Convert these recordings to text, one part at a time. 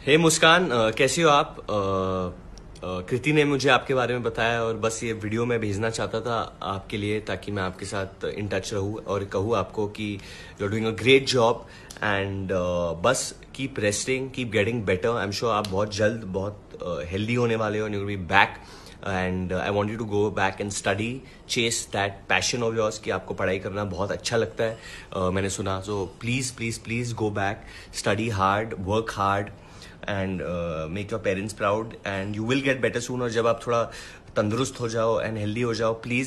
हे मुस्कान, कैसी हो आप? कृति ने मुझे आपके बारे में बताया और बस ये वीडियो मैं भेजना चाहता था आपके लिए, ताकि मैं आपके साथ इन टच रहूं और कहूँ आपको कि you are doing a great job and बस keep resting, keep getting better. I am sure आप बहुत जल्द बहुत हेल्दी होने वाले हो and you will be back and I want you to go back and study, chase that passion of yours कि आपको पढ़ाई करना बहुत अच्छा लगता है, मैंने सुना। So please please please go back, study hard, work hard and make your parents proud and you will get better soon. और जब आप थोड़ा तंदुरुस्त हो जाओ एंड हेल्दी हो जाओ, प्लीज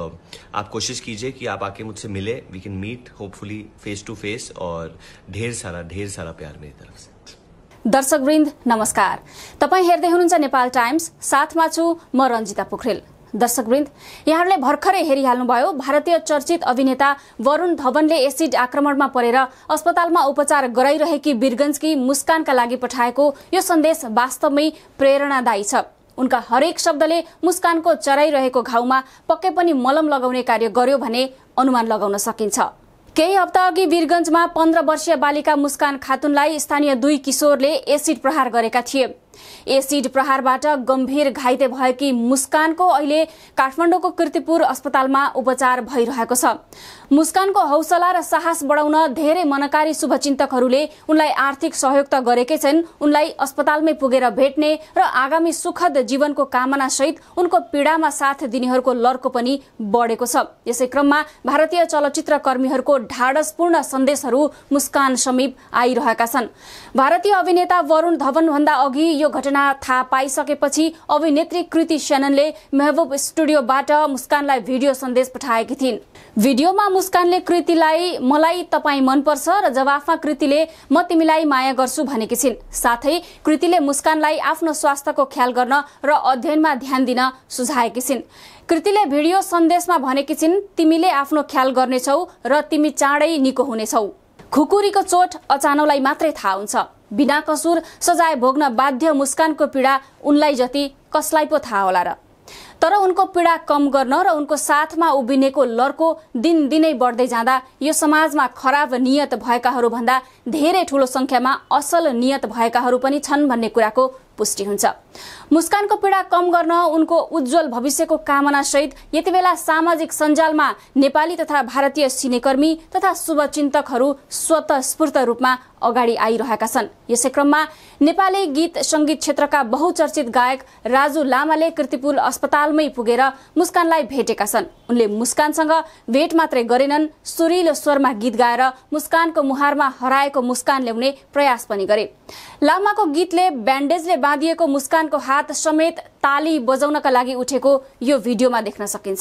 आप कोशिश कीजिए कि आप आके मुझसे मिले, we can meet hopefully face to face, और ढेर सारा प्यार मेरी तरफ से। दर्शकवृन्द नमस्कार, तपाई हेर्दै हुनुहुन्छ नेपाल टाइम्स, साथमा छु म रञ्जिता पोखरेल। दर्शकवृन्द, यहाँहरूले भर्खरै हेरिहाल्नुभयो भारतीय चर्चित अभिनेता वरुण धवनले एसिड आक्रमणमा परेर अस्पतालमा उपचार गराइरहेकी वीरगञ्जकी मुस्कानका लागि पठाएको यो सन्देश वास्तवमै प्रेरणादायी छ। उनका हरेक शब्दले मुस्कानको चराइरहेको घाउमा पक्कै पनि मलम लगाउने कार्य गर्यो भने अनुमान लगाउन सकिन्छ। केही हप्ता अघि वीरगञ्जमा 15 वर्षीय बालिका मुस्कान खातुनलाई स्थानीय 2 किशोरले एसिड प्रहार गरेका थिए। एसिड प्रहारबाट गम्भीर घाइते भएकी मुस्कानको अहिले काठमाडौँको कीर्तिपुर अस्पतालमा उपचार भइरहेको छ। मुस्कानको हौसला र साहस बढाउन धेरै मनकारी शुभचिन्तकहरूले उनलाई आर्थिक सहयोग त गरेकै छन्, उनलाई अस्पतालमै पुगेर भेट्ने र आगामी सुखद जीवनको कामना सहित उनको पीडामा साथ दिनेहरूको लर्को पनि बढेको छ। यसै क्रममा भारतीय चलचित्र कर्मीहरूको ढाडसपूर्ण सन्देशहरू मुस्कान समीप आइरहेका छन्। भारतीय अभिनेता वरुण धवन भन्दा अघि यो घटना थाहा पाइसकेपछि अभिनेत्री कृति सननले महबुब स्टुडियोबाट मुस्कानलाई भिडियो सन्देश पठाएकी थिइन्। भिडियोमा मुस्कानले कृतिलाई मलाई तपाई मनपर्छ र जवाफमा कृतिले म तिमीलाई माया गर्छु भनेकी छिन्। साथै कृतिले मुस्कानलाई आफ्नो स्वास्थ्यको ख्याल गर्न र अध्ययनमा ध्यान दिन सुझाएकी छिन्। कृतिले भिडियो सन्देशमा भनेकी छिन्, तिमीले आफ्नो ख्याल गर्नेछौ र तिमी चाँडै निको हुनेछौ। खुकुरीको चोट अचानोलाई मात्रै थाहा हुन्छ। बिना कसुर सजाय भोग्न बाध्य मुस्कानको पीडा उनलाई जति कसलाई पो थाहा होला र। तर उनको पीडा कम गर्न र उनको साथमा उभिनेको लर्को दिनदिनै बढ्दै जाँदा यो समाजमा खराब नियत भएकाहरू भन्दा धेरै ठूलो संख्यामा असल नियत भएकाहरू पनि छन् भन्ने कुराको पुष्टि हुन्छ। मुस्कानको पीडा कम गर्न उनको उज्जवल भविष्यको कामना सहित यति बेला सामाजिक सञ्जालमा नेपाली तथा भारतीय सिनेकर्मी तथा शुभचिन्तकहरू स्वतस्फूर्त रूपमा अगाडि आइरहेका छन्। यसै क्रममा नेपाली गीत संगीत क्षेत्रका बहुचर्चित गायक राजु लामाले कीर्तिपुर अस्पतालमै पुगेर मुस्कानलाई भेटेका छन्। उनले मुस्कानसँग भेट मात्रै गरेनन्, सुरिलो स्वरमा गीत गाएर मुस्कानको मुहारमा हराएको मुस्कान ल्याउने प्रयास पनि गरे। लामाको गीतले ब्यान्डेजले बाँधिएको मुस्कानको हात समेत ताली बजाउनका लागि उठेको यो भिडियोमा देख्न सकिन्छ।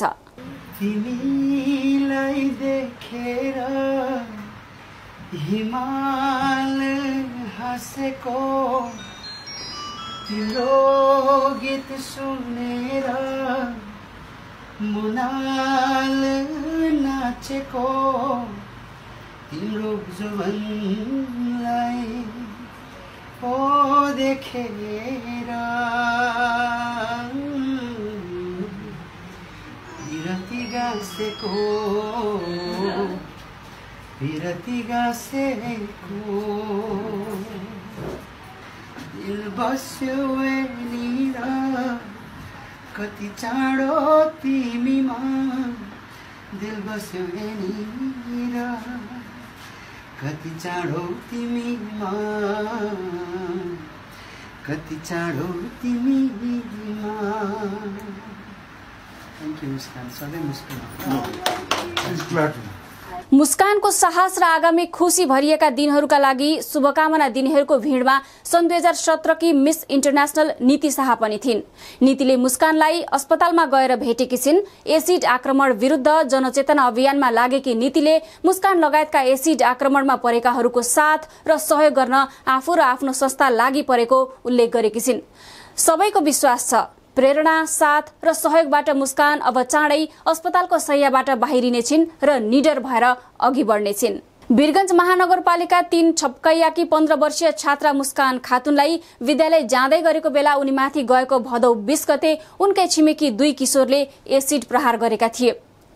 तिमीलाई देखेर हिमाल हाँसेको, तिम्रो गीत सुनेर मुनाल नाचेको, तिम्रो जुवनलाई ओ देखेर विरती गाँसेको, विरती गाँसेको, दिल बस्यो एनिर कति चाँडो तिमीमा, दिल बस्यो एनिर कति चाँडो तिमीमा, कति चाँडो तिमीमा। थ्याङ्क यू मुस्कान, सधैँ मुस्कान। मुस्कानको साहस र आगामी खुशी भरिएका दिनहरूका लागि शुभकामना दिनेहरूको भिडमा सन् 2017 की मिस इन्टरनेशनल नीति शाह पनि थिइन्। नीतिले मुस्कानलाई अस्पतालमा गएर भेटेकी छिन्। एसिड आक्रमण विरुद्ध जनचेतना अभियानमा लागेकी नीतिले मुस्कान लगायतका एसिड आक्रमणमा परेकाहरूको साथ र सहयोग गर्न आफू र आफ्नो संस्था लागि परेको उल्लेख गरेकी छिन्। सबैको विश्वास छ प्रेरणा, साथ र सहयोगबाट मुस्कान अब चाँडै अस्पतालको शय्याबाट बाहिरिने छिन् र निडर भएर अघि बढ्ने छिन्। वीरगञ्ज महानगरपालिका 3 छपकैयाकी 15 वर्षीय छात्रा मुस्कान खातुनलाई विद्यालय जाँदै गरेको बेला उनीमाथि गएको भदौ 20 गते उनकै छिमेकी 2 किशोरले एसिड प्रहार गरेका थिए।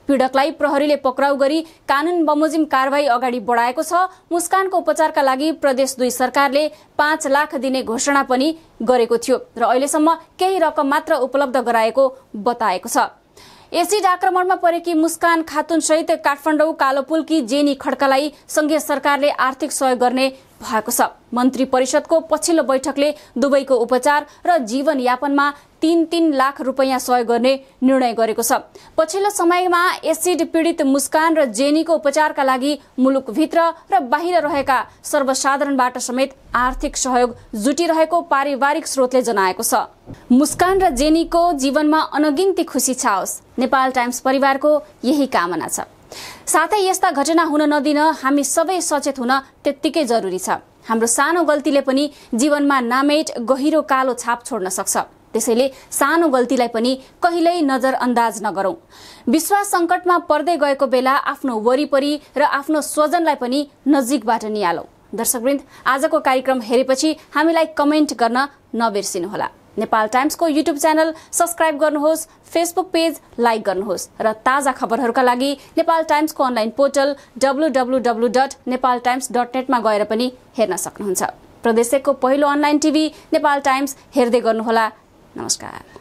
पीडकलाई प्रहरीले पक्राउ गरी कानून बमोजिम कारबाही अगाडि बढाएको छ। मुस्कानको उपचारका लागि प्रदेश 2 सरकारले 5 लाख दिने घोषणा पनि गरेको थियो र अहिलेसम्म केही रकम मात्र उपलब्ध गराएको बताएको छ। एसिड आक्रमणमा परेकी मुस्कान खातुन सहित काठमाडौँ कालोपुलकी जेनी खड्कालाई संघीय सरकारले आर्थिक सहयोग गर्ने भएको छ। मन्त्री परिषदको पछिल्लो बैठकले दुवैको उपचार र जीवनयापनमा 3-3 लाख रुपैयाँ सहयोग गर्ने निर्णय गरेको छ। पछिल्लो समयमा एसिड पीडित मुस्कान र जेनीको उपचारका लागि मुलुकभित्र र बाहिर रहेका सर्वसाधारणबाट समेत आर्थिक सहयोग जुटिरहेको पारिवारिक स्रोतले जनाएको छ। मुस्कान र जेनीको जीवनमा अनगिन्ती खुसी छाओस्, नेपाल टाइम्स परिवारको यही कामना छ। साथै यस्ता घटना हुन नदिन हामी सबै सचेत हुन त्यत्तिकै जरुरी छ। हाम्रो सानो गल्तीले पनि जीवनमा नामेट गहिरो कालो छाप छोड्न सक्छ। त्यसैले सानो गल्तीलाई पनि कहिल्यै नजरअन्दाज नगरौं। विश्वास संकटमा पर्दै गएको बेला आफ्नो वरिपरि र आफ्नो स्वजनलाई पनि नजिकबाट निहालौं। दर्शकवृन्द, आजको कार्यक्रम हेरेपछि हामीलाई कमेन्ट गर्न नबिर्सिनुहोला। नेपाल टाइम्सको युट्युब च्यानल सब्स्क्राइब गर्नुहोस्, फेसबुक पेज लाइक गर्नुहोस् र ताजा खबरहरूका लागि नेपाल टाइम्सको अनलाइन पोर्टल www.nepaltimes.net मा गएर पनि हेर्न सक्नुहुन्छ। प्रदेशको पहिलो अनलाइन टिभी नेपाल टाइम्स हेर्दै गर्नुहोला। नमस्कार।